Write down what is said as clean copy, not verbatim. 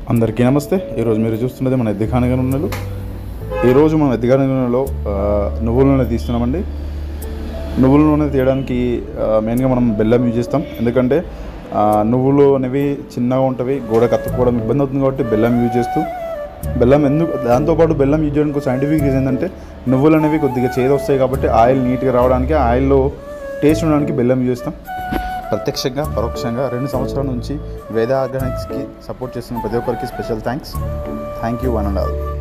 అందరికీ నమస్తే. ఈరోజు మీరు చూస్తున్నది మన ఎద్దికానగర్ నూనెలు. ఈరోజు మనం ఎద్దికానగర్ నూనెలో నువ్వుల నూనె తీస్తున్నామండి. నువ్వుల నూనె తీయడానికి మెయిన్గా మనం బెల్లం యూజ్ చేస్తాం. ఎందుకంటే నువ్వులు అనేవి చిన్నగా ఉంటవి, గోడ కత్తుకోవడం ఇబ్బంది అవుతుంది కాబట్టి బెల్లం యూజ్ చేస్తూ దాంతోపాటు బెల్లం యూజ్ చేయడానికి సైంటిఫిక్ రీజన్ ఏంటంటే నువ్వులు అనేవి కొద్దిగా చేదు వస్తాయి కాబట్టి ఆయిల్ నీట్గా రావడానికి, ఆయిల్లో టేస్ట్ ఉండడానికి బెల్లం యూజ్ చేస్తాం. ప్రత్యక్షంగా పరోక్షంగా 2 సంవత్సరాల నుంచి వేద ఆర్గానిక్స్కి సపోర్ట్ చేస్తున్న ప్రతి ఒక్కరికి special thanks. Thank you one and all.